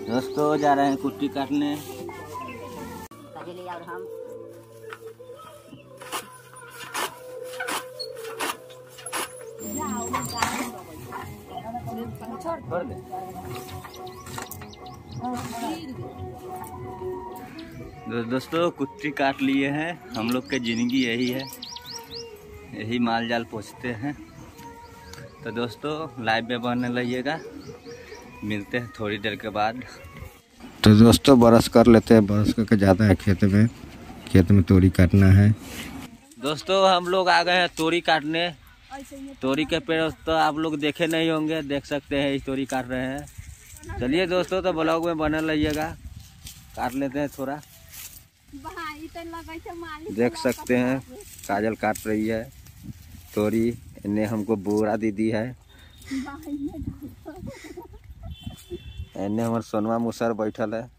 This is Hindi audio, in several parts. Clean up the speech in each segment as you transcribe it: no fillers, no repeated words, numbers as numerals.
दोस्तों जा रहे हैं कुट्टी काटने। और हम छोड़ दे। दोस्तों कुट्टी काट लिए हैं। हम लोग की जिंदगी यही है, यही माल जाल पोछते हैं। तो दोस्तों लाइव में बनने लगिएगा, मिलते हैं थोड़ी देर के बाद। तो दोस्तों बरस कर लेते हैं, बरस करके ज़्यादा है खेत में तोरी काटना है। दोस्तों हम लोग आ गए हैं तोरी काटने। तोरी के पेड़ तो आप लोग देखे नहीं होंगे, देख सकते हैं इस तोरी काट रहे हैं। चलिए दोस्तों तो ब्लॉग में बने रहिएगा, काट लेते हैं थोड़ा। देख सकते हैं काजल काट रही है तोरी, इन्हें हमको बोरा दीदी है, इन्हें हमारे सोनवा मुसर बैठल है।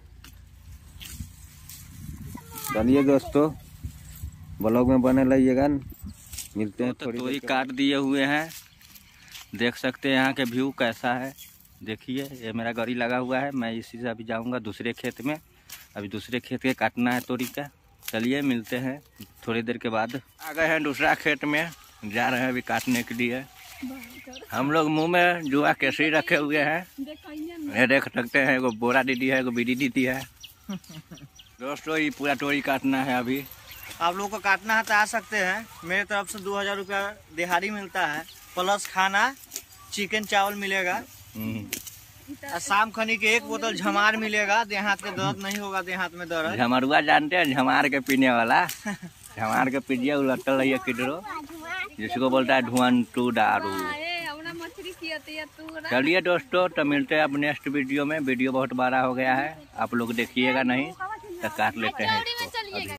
चलिए दोस्तों ब्लॉग में बने रहिएगा, मिलते हैं। तो तोरी काट दिए हुए हैं, देख सकते हैं यहाँ के व्यू कैसा है। देखिए ये मेरा गाड़ी लगा हुआ है, मैं इसी से अभी जाऊँगा दूसरे खेत में। अभी दूसरे खेत के काटना है तोरी का। चलिए मिलते हैं थोड़ी देर के बाद। आ गए हैं दूसरा खेत में, जा रहे हैं अभी काटने के लिए। हम लोग मुंह में जुआ केसरी रखे हुए हैं, ये देख सकते हैं। एगो बोरा दीदी है, एगो बीड़ी दीदी है। दोस्तों ये पूरा तोरी काटना है। अभी आप लोगों को काटना है तो आ सकते हैं। मेरे तरफ से 2000 रुपया दिहाड़ी मिलता है, प्लस खाना चिकन चावल मिलेगा। शाम खनी के 1 बोतल झमार मिलेगा। देहात के दर्द नहीं होगा, देहात में दर्द। झमरुआ जानते हैं, झमार के पीने वाला। झमार के पीजिए, उलटल रहिए किडरो, जिसको बोलता है धुआंटू दारू। चलिए दोस्तों तो मिलते हैं अब नेक्स्ट वीडियो में। वीडियो बहुत बड़ा हो गया है, आप लोग देखिएगा नहीं तो काट लेते हैं।